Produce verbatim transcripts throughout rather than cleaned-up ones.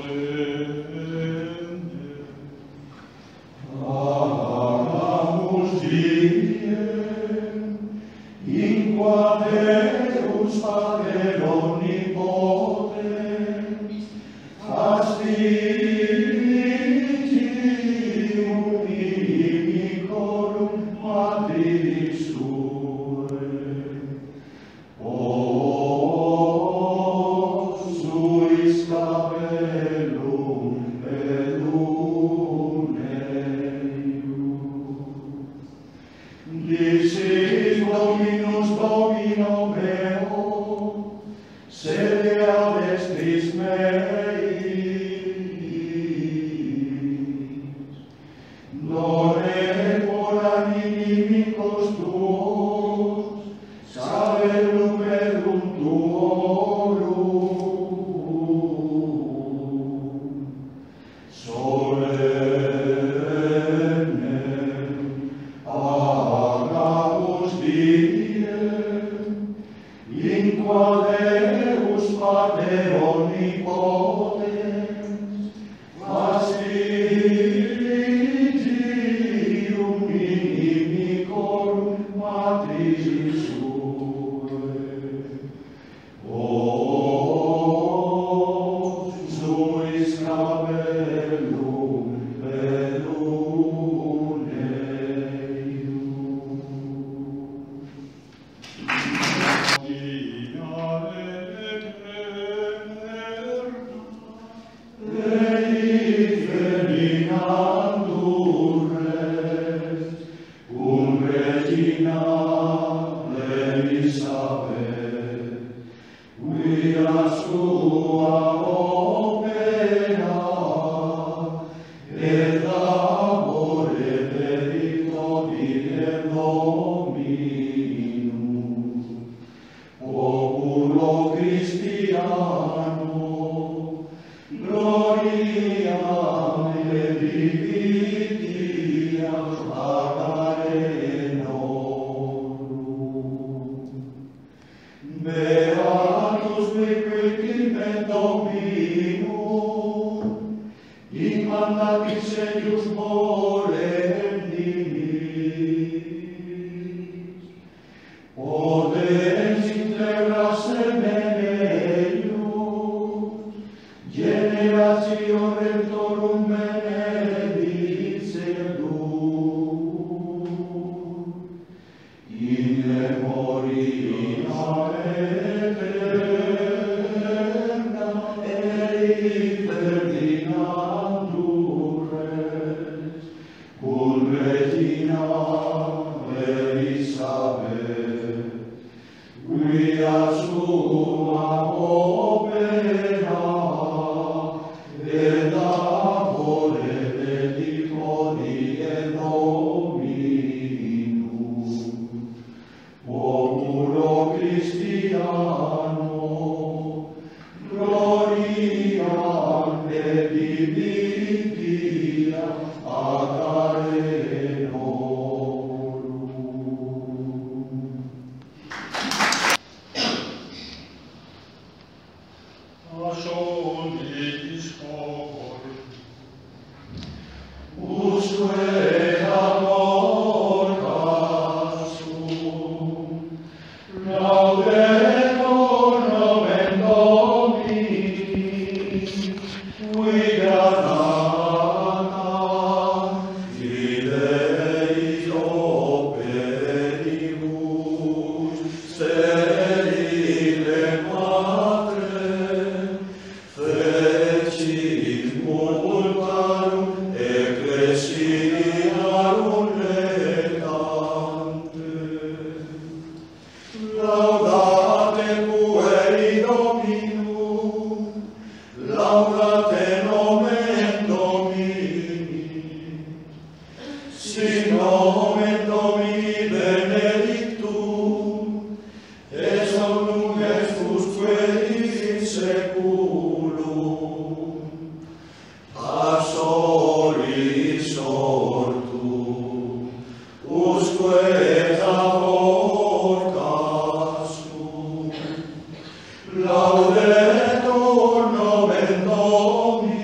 Laudetur nomen Domini.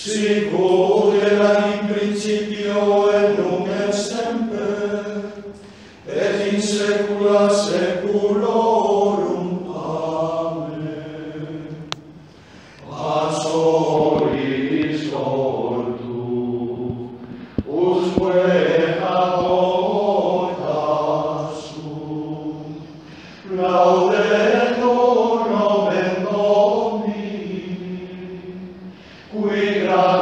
sicut erat in principio et nunc et semper, et in saecula saeculorum. Amen. Ad solis ortu, usque adota sum, laudetur nomen Domini, qui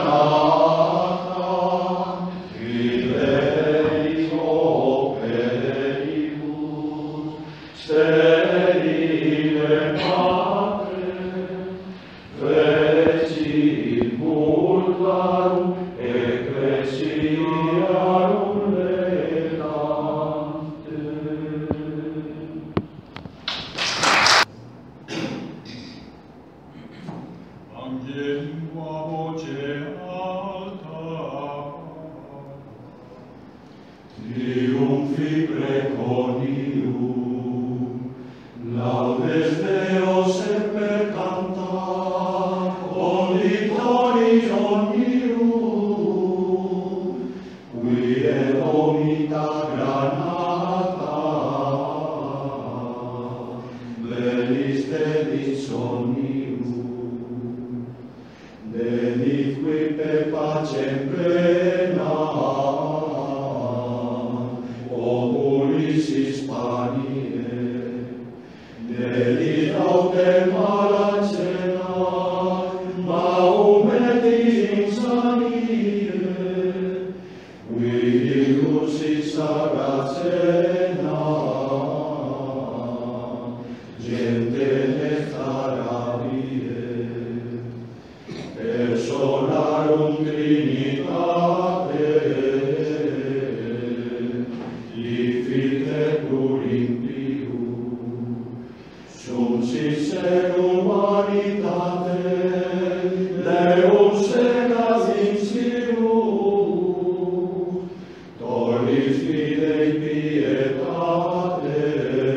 granata fidelis operibus sterile Patrem fecit multarum ecclesiarum redante. Angelium a voce alta, Triumphi preconium, laudes Deo semper cantar, auditoris omnium, qui et omita granata, velis delis omnium, dedit qui per pacem plena, opulis Hispaniae, dedit autem mala cena, maum et insaniae, qui illusis Saracena, gente nectararie, personarum Trinitate, Diffitetur impium, sum sincerum humanitate, Deum segas in scius, tollis fidei pietate,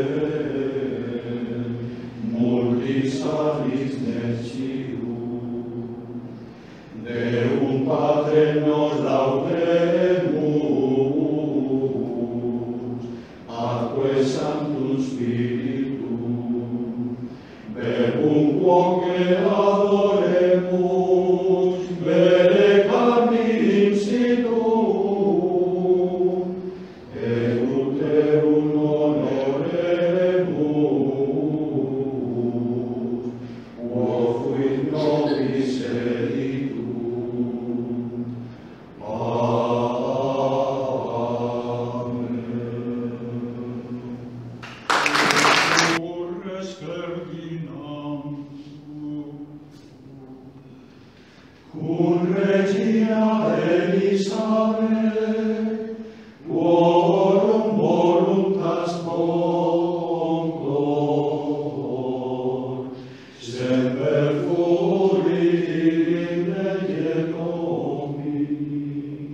multis salis necius. Deum Patrem nos laudemus, atque Sanctum Spiritum, verbum quoque adoremus, vere carni insitum, et uterum honoremus, quo fuit nobis elitum. Urres cardinam Cum Regina Elisabeth, quorum voluntas concor, semper furit in lege Domini.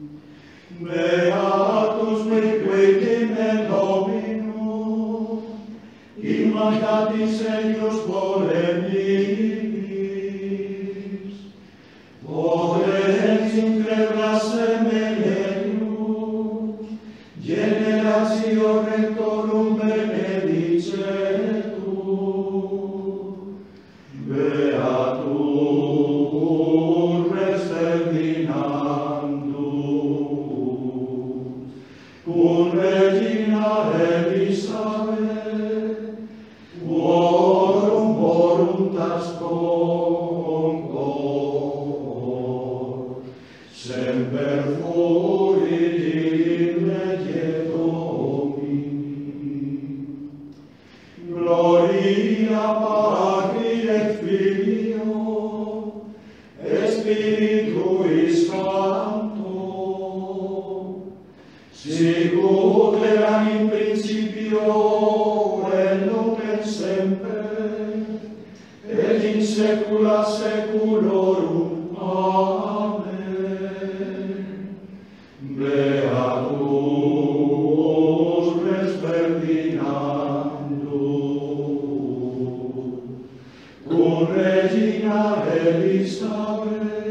Beatus liquidim et Dominum, in mandatis eius volebis, Potens increbras semelius, generatio rectorum benedicetur, Beatur res Ferdinandus, cum Regina Elisabeth, quorum voluntas concor, semper furit in lege Domini. Gloria Patri et Filio, et Spiritui Sancto, sicut erat in principio et nunc et semper, et in saecula saeculorum. Amen. Beatus res Ferdinandus, cum Regina Elisabeth,